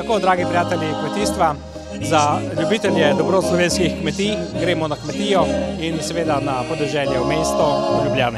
Tako, dragi prijatelji kmetijstva, za ljubitelje dobroslovenskih kmetij gremo na kmetijo in seveda na podeželje v mesto v Ljubljani.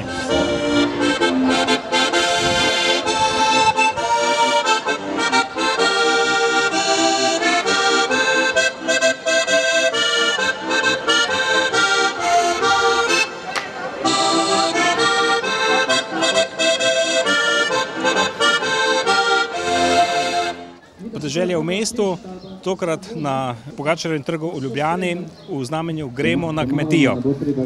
Podeželje v mestu, tokrat na Pogačarjevem trgu v Ljubljani, v znamenju gremo na kmetijo.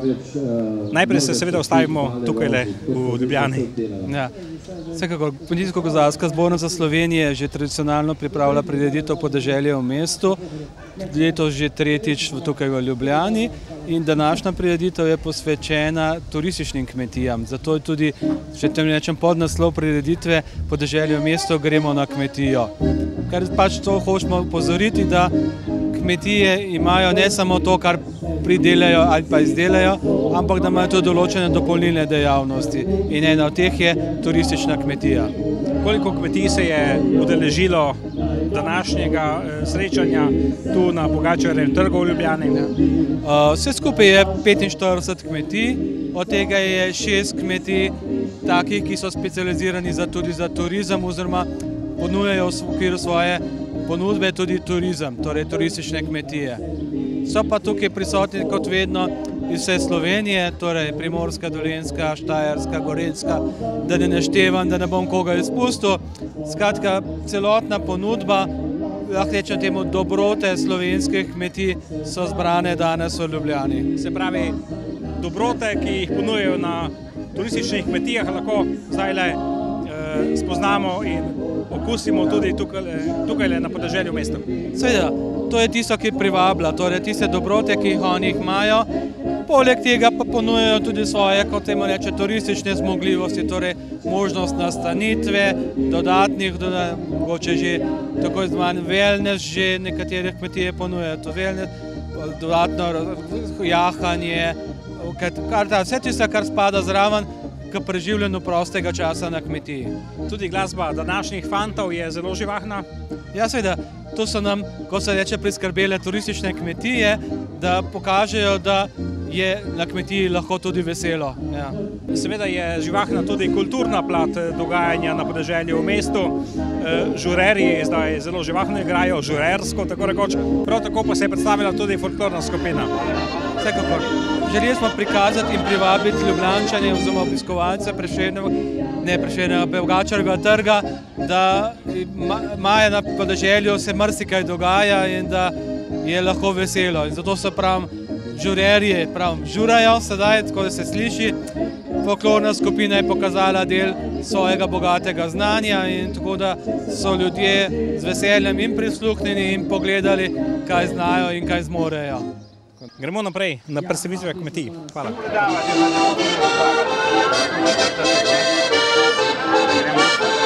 Najprej se seveda ustavimo tukajle v Ljubljani. Ja. Vsekakor, Kmetijsko-gozdarska zbornica Slovenije že tradicionalno pripravlja prireditev Podeželje v mestu, letos že tretjič tukaj v Ljubljani, in današnja prireditev je posvečena turističnim kmetijam. Zato je tudi, če tem rečem, podnaslov prireditve Podeželje v mestu gremo na kmetijo. Ker pač to hočemo opozoriti, da kmetije imajo ne samo to, kar pridelajo ali pa izdelajo, ampak da imajo tudi določene dopolnilne dejavnosti. In ena od teh je turistična kmetija. Koliko kmetij se je udeležilo današnjega srečanja tu na Pogačarjevem trgu v Ljubljani? Vse skupaj je 45 kmetij, od tega je 6 kmetij takih, ki so specializirani tudi za turizem oziroma ponujajo v okviru svoje ponudbe tudi turizem, torej turistične kmetije. So pa tukaj prisotni kot vedno iz vse Slovenije, torej Primorska, Dolenjska, Štajerska, Gorenjska, da ne naštevam, da ne bom koga izpustil. Skratka, celotna ponudba, lahko rečem temu, dobrote slovenskih kmetij so zbrane danes v Ljubljani. Se pravi, dobrote, ki jih ponujajo na turističnih kmetijah, lahko zdajle spoznamo in okusimo tudi tukajle na podeželju v mestu. Seveda, to je tisto, ki privablja, torej tiste dobrote, ki jih oni imajo. Poleg tega pa ponujajo tudi svoje, kot temu reče, turistične zmogljivosti, torej možnost nastanitve, dodatnih, mogoče že tako izvan wellness, že nekatere kmetije ponujajo to wellness, dodatno jahanje, vse tisto, kar spada zraven k preživljanju prostega časa na kmetiji. Tudi glasba današnjih fantov je zelo živahna. Ja, seveda, to so nam, ko se reče, priskrbele turistične kmetije, da pokažejo, da je na kmetiji lahko tudi veselo. Ja. Seveda je živahna tudi kulturna plat dogajanja na podeželju v mestu. Žurerji zdaj zelo živahno igrajo, žurersko, tako rekoč. Prav tako pa se je predstavila tudi folklorna skupina. Vsekakor. Želeli smo prikazati in privabiti Ljubljančane oziroma obiskovalce Pogačarjevega trga, da maja na podeželju se marsikaj dogaja in da je lahko veselo. In zato so žurerji žurajo sedaj, tako da se sliši. Folklorna skupina je pokazala del svojega bogatega znanja in tako da so ljudje z veseljem in prisluhnili in pogledali, kaj znajo in kaj zmorejo. Gremo naprej na predstavitve kmetij. Hvala. Hvala.